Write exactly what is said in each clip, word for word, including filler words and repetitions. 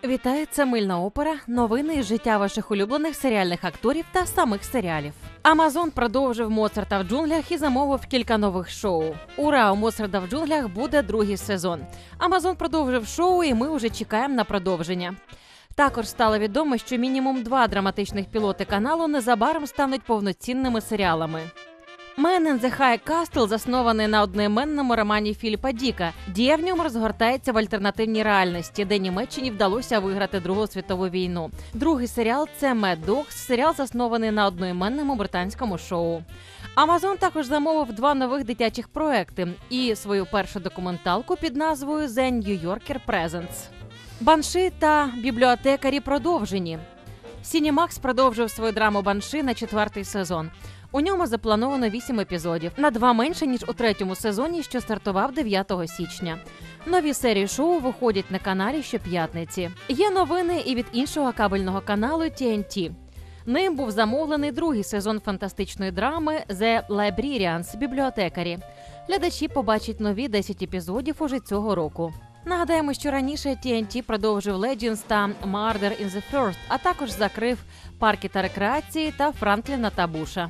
Вітаю, це «Мильна опера», новини із життя ваших улюблених серіальних акторів та самих серіалів. Амазон продовжив «Моцарта в джунглях» і замовив кілька нових шоу. Ура! У «Моцарта в джунглях» буде другий сезон. Амазон продовжив шоу, і ми вже чекаємо на продовження. Також стало відомо, що мінімум два драматичних пілоти каналу незабаром стануть повноцінними серіалами. «Man in the High Castle» заснований на одноіменному романі Філіпа Діка. Дія в ньому розгортається в альтернативній реальності, де Німеччині вдалося виграти Другу світову війну. Другий серіал – це «Mad Dogs», серіал заснований на одноіменному британському шоу. Амазон також замовив два нових дитячих проекти і свою першу документалку під назвою «The New Yorker Presents». «Банши» та «Бібліотекарі» продовжені. Сінімакс продовжив свою драму «Банши» на четвертий сезон. У ньому заплановано вісім епізодів, на два менше, ніж у третьому сезоні, що стартував дев'ятого січня. Нові серії шоу виходять на каналі щоп'ятниці. Є новини і від іншого кабельного каналу Ті Ен Ті. Ним був замовлений другий сезон фантастичної драми «The Librarians» – «Бібліотекарі». Глядачі побачать нові десять епізодів уже цього року. Нагадаємо, що раніше Ті Ен Ті продовжив «Legends» та «Murder in the First», а також закрив «Парки та рекреації» та «Франкліна та Буша».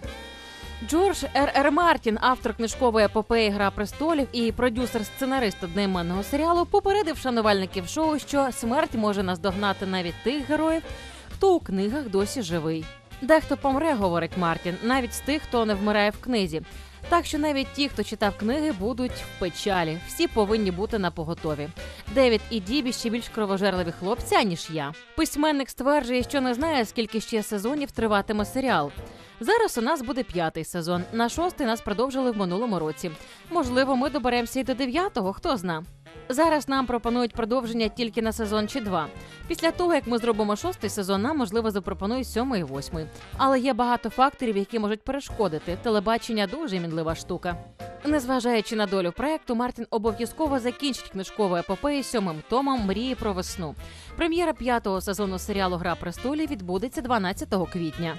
Джордж Р Р Мартін, автор книжкової епопеї «Гра престолів» і продюсер-сценарист одноіменного серіалу, попередив шанувальників шоу, що смерть може наздогнати навіть тих героїв, хто у книгах досі живий. Дехто помре, говорить Мартін, навіть з тих, хто не вмирає в книзі. Так що навіть ті, хто читав книги, будуть в печалі. Всі повинні бути напоготові. Девід і Дібі ще більш кровожерливі хлопці, аніж я. Письменник стверджує, що не знає, скільки ще сезонів триватиме серіал. Зараз у нас буде п'ятий сезон. На шостий нас продовжили в минулому році. Можливо, ми доберемося і до дев'ятого, хто зна. Зараз нам пропонують продовження тільки на сезон чи два. Після того, як ми зробимо шостий сезон, нам, можливо, запропонують сьомий і восьмий. Але є багато факторів, які можуть перешкодити. Телебачення – дуже мінлива штука. Незважаючи на долю проекту, Мартін обов'язково закінчить книжкову епопею сьомим томом «Мрії про весну». Прем'єра п'ятого сезону серіалу «Гра престолів» відбудеться дванадцятого квітня.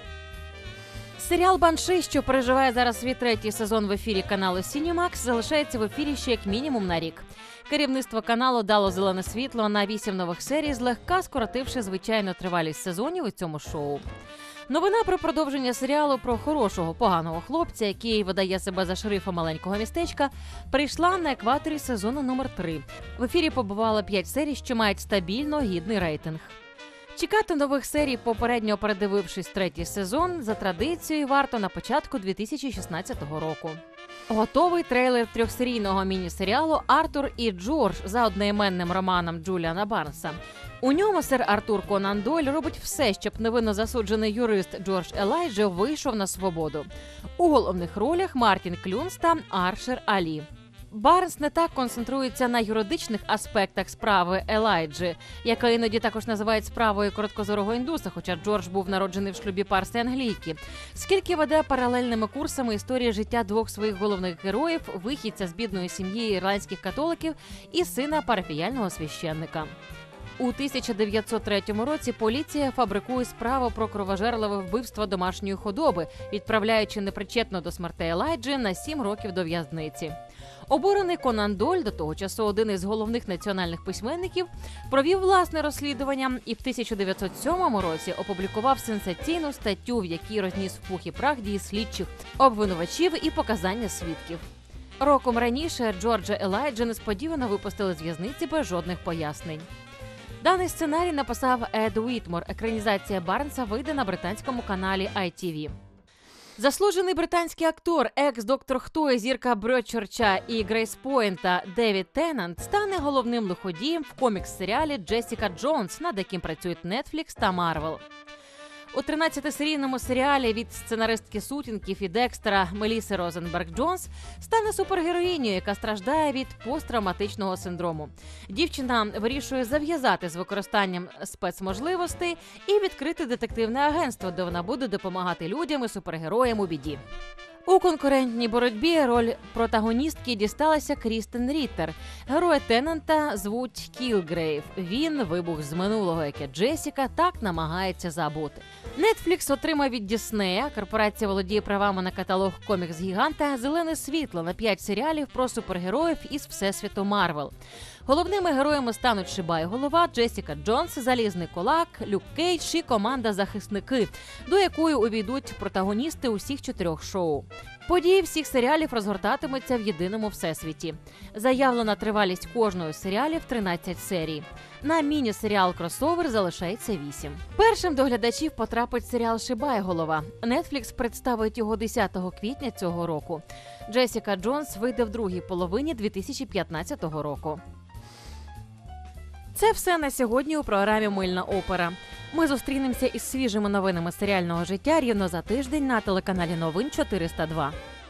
Серіал «Банши», що переживає зараз свій третій сезон в ефірі каналу Cinemax, залишається в ефірі ще як мінімум на рік. Керівництво каналу дало зелене світло на вісім нових серій, злегка скоротивши звичайну тривалість сезонів у цьому шоу. Новина про продовження серіалу про хорошого, поганого хлопця, який видає себе за шерифа маленького містечка, прийшла на екваторі сезону номер три. В ефірі побувало п'ять серій, що мають стабільно гідний рейтинг. Чекати нових серій, попередньо передивившись третій сезон, за традицією варто на початку дві тисячі шістнадцятого року. Готовий трейлер трьохсерійного міні-серіалу «Артур і Джордж» за одноіменним романом Джуліана Барнса. У ньому сер Артур Конан Дойль робить все, щоб невинно засуджений юрист Джордж Елайджа вийшов на свободу. У головних ролях Мартін Клюнс та Аршер Алі. Барнс не так концентрується на юридичних аспектах справи Елайджі, яка іноді також називають справою короткозорого індуса, хоча Джордж був народжений в шлюбі парси-англійки, скільки веде паралельними курсами історії життя двох своїх головних героїв, вихідця з бідної сім'ї ірландських католиків і сина парафіяльного священника. У тисяча дев'ятсот третьому році поліція фабрикує справу про кровожерливе вбивство домашньої худоби, відправляючи непричетно до смертей Елайджі на сім років до в'язниці. Обурений Конан Дойль, до того часу один із головних національних письменників, провів власне розслідування і в тисяча дев'ятсот сьомому році опублікував сенсаційну статтю, в якій розніс в пух і прах дії слідчих, обвинувачів і показання свідків. Роком раніше Джорджа Елайджа несподівано випустили з в'язниці без жодних пояснень. Даний сценарій написав Ед Уітмор. Екранізація Барнса вийде на британському каналі Ай Ті Ві. Заслужений британський актор, екс-доктор Хто і зірка Бродчорча і Грейспойнта Девід Теннант стане головним лиходієм в комікс-серіалі «Джесіка Джонс», над яким працюють Netflix та Marvel. У тринадцятисерійному серіалі від сценаристки «Сутінків» і «Декстера» Меліси Розенберг-Джонс стане супергероїнею, яка страждає від посттравматичного синдрому. Дівчина вирішує зав'язати з використанням спецможливостей і відкрити детективне агентство, де вона буде допомагати людям і супергероям у біді. У конкурентній боротьбі роль протагоністки дісталася Крістен Ріттер. Героя Теннанта звуть Кілгрейв. Він – вибух з минулого, яке Джесіка так намагається забути. Нетфлікс отримав від Діснея, корпорація володіє правами на каталог комікс-гіганта, зелене світло на п'ять серіалів про супергероїв із Всесвіту Марвел. Головними героями стануть Шибай-голова, Джесіка Джонс, Залізний кулак, Люк Кейдж і команда «Захисники», до якої увійдуть протагоністи усіх чотирьох шоу. Події всіх серіалів розгортатимуться в єдиному всесвіті. Заявлена тривалість кожного з серіалів – тринадцять серій. На міні-серіал «Кросовер» залишається вісім. Першим до глядачів потрапить серіал «Шибай-голова». Нетфлікс представить його десятого квітня цього року. Джесіка Джонс вийде в другій половині дві тисячі п'ятнадцятого року. Це все на сьогодні у програмі «Мильна опера». Ми зустрінемося із свіжими новинами серіального життя рівно за тиждень на телеканалі Новин чотириста два.